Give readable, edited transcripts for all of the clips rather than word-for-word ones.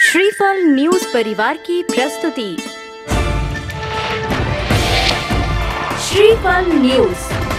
श्रीफल न्यूज परिवार की प्रस्तुति। श्रीफल न्यूज।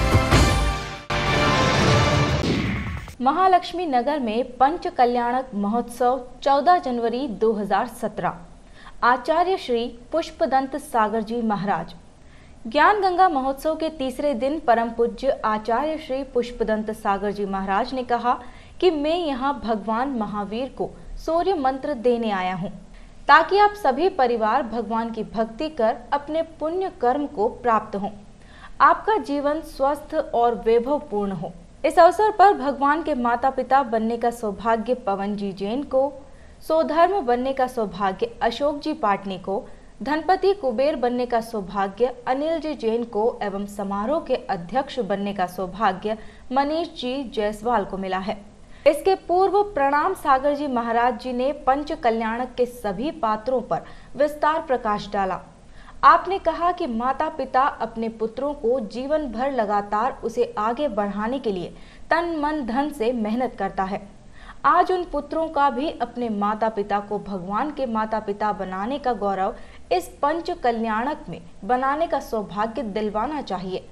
महालक्ष्मी नगर में पंच कल्याणक महोत्सव 14 जनवरी 2017। आचार्य श्री पुष्पदंत सागर जी महाराज। ज्ञान गंगा महोत्सव के तीसरे दिन परम पूज्य आचार्य श्री पुष्पदंत सागर जी महाराज ने कहा कि मैं यहाँ भगवान महावीर को सूर्य मंत्र देने आया हूँ, ताकि आप सभी परिवार भगवान की भक्ति कर अपने पुण्य कर्म को प्राप्त हों, आपका जीवन स्वस्थ और वैभवपूर्ण हो। इस अवसर पर भगवान के माता पिता बनने का सौभाग्य पवन जी जैन को, सोधर्म बनने का सौभाग्य अशोक जी पाटनी को, धनपति कुबेर बनने का सौभाग्य अनिल जी जैन को एवं समारोह के अध्यक्ष बनने का सौभाग्य मनीष जी जायसवाल को मिला है। इसके पूर्व प्रणाम सागर जी महाराज जी ने पंच कल्याणक के सभी पात्रों पर विस्तार प्रकाश डाला। आपने कहा कि माता पिता अपने पुत्रों को जीवन भर लगातार उसे आगे बढ़ाने के लिए तन मन धन से मेहनत करता है। आज उन पुत्रों का भी अपने माता पिता को भगवान के माता पिता बनाने का गौरव इस पंच कल्याणक में बनाने का सौभाग्य दिलवाना चाहिए।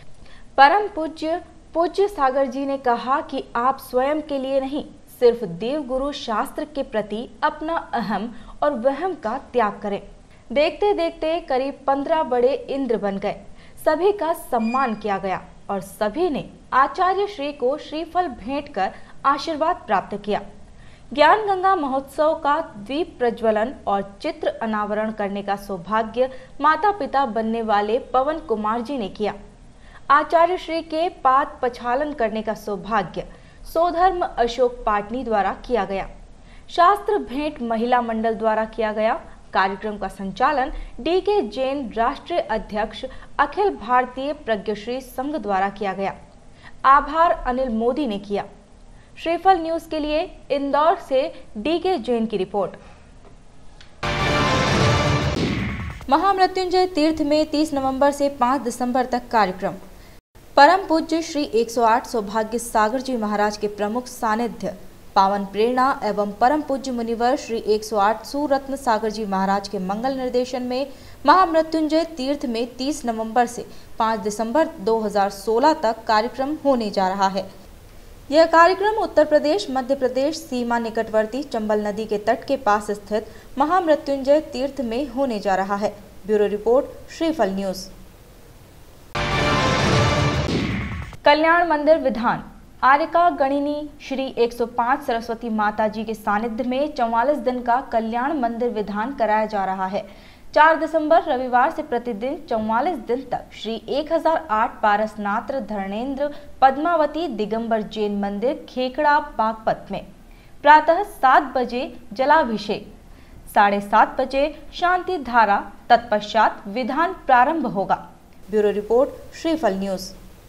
परम पूज्य सागर जी ने कहा कि आप स्वयं के लिए नहीं, सिर्फ देवगुरु शास्त्र के प्रति अपना अहम और वहम का त्याग करें। देखते देखते करीब 15 बड़े इंद्र बन गए, सभी का सम्मान किया गया और सभी ने आचार्य श्री को श्रीफल भेंट कर आशीर्वाद प्राप्त किया। ज्ञान गंगा महोत्सव का दीप प्रज्वलन और चित्र अनावरण करने का सौभाग्य माता पिता बनने वाले पवन कुमार जी ने किया। आचार्य श्री के पाद पछालन करने का सौभाग्य सोधर्म अशोक पाटनी द्वारा किया गया। शास्त्र भेंट महिला मंडल द्वारा किया गया। कार्यक्रम का संचालन डीके जैन राष्ट्रीय अध्यक्ष अखिल भारतीय प्रज्ञश्री संघ द्वारा किया गया। आभार अनिल मोदी ने किया। श्रीफल न्यूज के लिए इंदौर से डीके जैन की रिपोर्ट। महामृत्युंजय तीर्थ में 30 नवंबर से 5 दिसंबर तक कार्यक्रम। परम पूज्य श्री 108 सौभाग्य सागर जी महाराज के प्रमुख सानिध्य पावन प्रेरणा एवं परम पूज्य मुनिवर श्री 108 सुरत्न सागर जी महाराज के मंगल निर्देशन में महामृत्युंजय तीर्थ में 30 नवंबर से 5 दिसंबर 2016 तक कार्यक्रम होने जा रहा है। यह कार्यक्रम उत्तर प्रदेश मध्य प्रदेश सीमा निकटवर्ती चंबल नदी के तट के पास स्थित महामृत्युंजय तीर्थ में होने जा रहा है। Bureau report Shriphal news. कल्याण मंदिर विधान। आर्यका गणिनी श्री 105 सरस्वती माता जी के सानिध्य में 44 दिन का कल्याण मंदिर विधान कराया जा रहा है। 4 दिसंबर रविवार से प्रतिदिन 44 दिन तक श्री 1008 पारसनाथ धर्मेंद्र पद्मावती दिगंबर जैन मंदिर खेकड़ा बागपत में प्रातः 7 बजे जलाभिषेक, 7:30 बजे शांति धारा, तत्पश्चात विधान प्रारंभ होगा। Bureau report Shriphal news.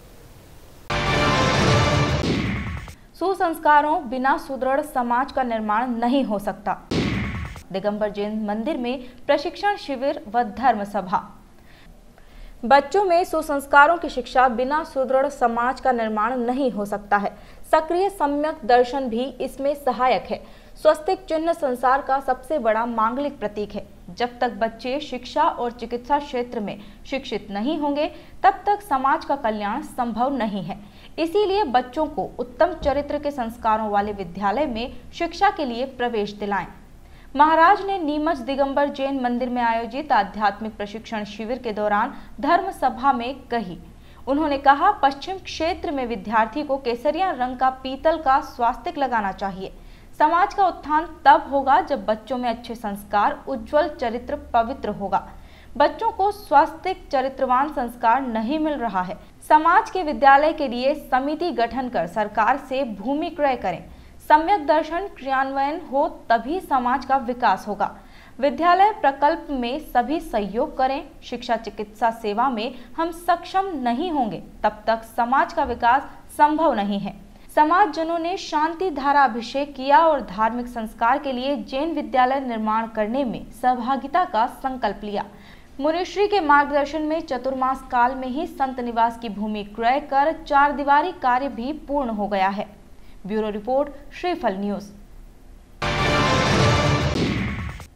सुसंस्कारों बिना सुदृढ़ समाज का निर्माण नहीं हो सकता। दिगंबर जैन मंदिर में प्रशिक्षण शिविर व धर्म सभा। बच्चों में सुसंस्कारों की शिक्षा बिना सुदृढ़ समाज का निर्माण नहीं हो सकता है। सक्रिय सम्यक दर्शन भी इसमें सहायक है। स्वस्तिक चिन्ह संसार का सबसे बड़ा मांगलिक प्रतीक है। जब तक बच्चे शिक्षा और चिकित्सा क्षेत्र में शिक्षित नहीं होंगे, तब तक समाज का कल्याण संभव नहीं है। इसीलिए बच्चों को उत्तम चरित्र के संस्कारों वाले विद्यालय में शिक्षा के लिए प्रवेश दिलाएं। महाराज ने नीमच दिगंबर जैन मंदिर में आयोजित आध्यात्मिक प्रशिक्षण शिविर के दौरान धर्म सभा में कही। उन्होंने कहा, पश्चिम क्षेत्र में विद्यार्थी को केसरिया रंग का पीतल का स्वास्तिक लगाना चाहिए। समाज का उत्थान तब होगा जब बच्चों में अच्छे संस्कार, उज्जवल चरित्र पवित्र होगा। बच्चों को स्वास्तिक चरित्रवान संस्कार नहीं मिल रहा है। समाज के विद्यालय के लिए समिति गठन कर सरकार से भूमि क्रय करें। सम्यक दर्शन क्रियान्वयन हो तभी समाज का विकास होगा। विद्यालय प्रकल्प में सभी सहयोग करें। शिक्षा चिकित्सा सेवा में हम सक्षम नहीं होंगे, तब तक समाज का विकास संभव नहीं है। समाज जनों ने शांति धारा अभिषेक किया और धार्मिक संस्कार के लिए जैन विद्यालय निर्माण करने में सहभागिता का संकल्प लिया। मुनिश्री के मार्गदर्शन में चतुर्मास काल में ही संत निवास की भूमि क्रय कर 4 दीवारी कार्य भी पूर्ण हो गया है। Bureau report Shriphal news.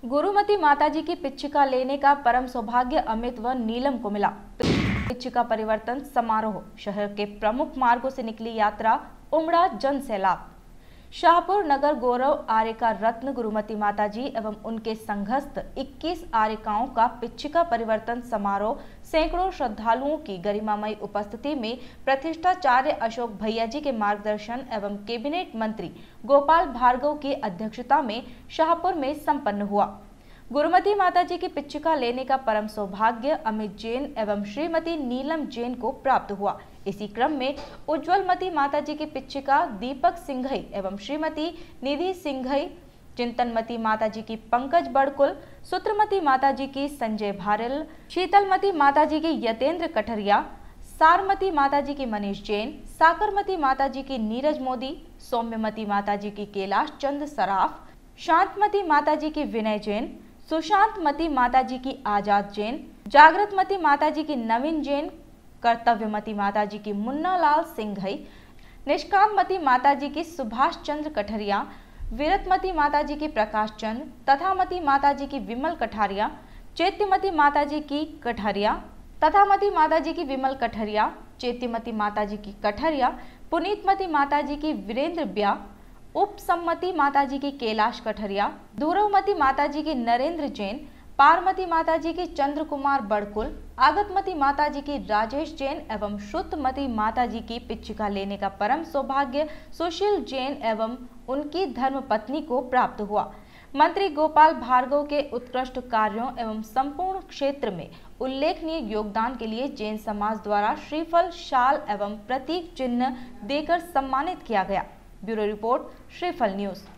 Gurumati माताजी की पिच्छिका लेने का परम सौभाग्य अमित व नीलम को मिला। पिच्छिका परिवर्तन समारोह। शहर के प्रमुख मार्गों से निकली यात्रा, उमड़ा जन सैलाब। शाहपुर नगर गौरव आर्यिका रत्न गुरुमती माताजी एवं उनके संघस्थ 21 आर्यिकाओं का पिच्छिका परिवर्तन समारोह सैकड़ों श्रद्धालुओं की गरिमामयी उपस्थिति में प्रतिष्ठाचार्य अशोक भैया जी के मार्गदर्शन एवं कैबिनेट मंत्री गोपाल भार्गव की अध्यक्षता में शाहपुर में संपन्न हुआ। गुरुमती माताजी की पिच्छिका लेने का परम सौभाग्य अमित जैन एवं श्रीमती नीलम जैन को प्राप्त हुआ। इसी क्रम में उज्ज्वलमती माताजी की पिच्छिका दीपक सिंघई एवं श्रीमती निधि सिंघई, चिंतनमती माताजी की पंकज बड़कुल, सूत्रमती माताजी की संजय भारल, शीतलमती माताजी की यतेंद्र कठरिया, सारमती माताजी की मनीष जैन, साकरमती माताजी की नीरज मोदी, सौम्यमती माताजी की कैलाश चंद सराफ, शांतमती माताजी की विनय जैन, सुशांतमती माताजी की आजाद जैन, जागृतमती माताजी की नवीन जैन, कर्तव्यमती माताजी की मुन्ना लाल सिंघई, निष्काममती माताजी की सुभाष चंद्र कठरिया, वीरतमती माताजी की प्रकाश चंद, तथामती माताजी की विमल कठारिया, चैत्यमती माताजी की कठरिया, तथामती माताजी की विमल कठरिया, चैत्यमती माताजी की कठरिया, पुनीतमती माताजी की वीरेंद्र ब्या, उपसम्मति माताजी की कैलाश कठरिया, दूरवमती माताजी की नरेंद्र जैन, पारमती माताजी की चंद्र कुमार बड़कुल, आगतमती माताजी की राजेश जैन एवं श्रुतमती माताजी की पिच्छिका लेने का परम सौभाग्य सुशील जैन एवं उनकी धर्मपत्नी को प्राप्त हुआ। मंत्री गोपाल भार्गव के उत्कृष्ट कार्यों एवं संपूर्ण क्षेत्र में उल्लेखनीय योगदान के लिए जैन समाज द्वारा श्रीफल, शाल एवं प्रतीक चिन्ह देकर सम्मानित किया गया। Bureau report, Shriphal news.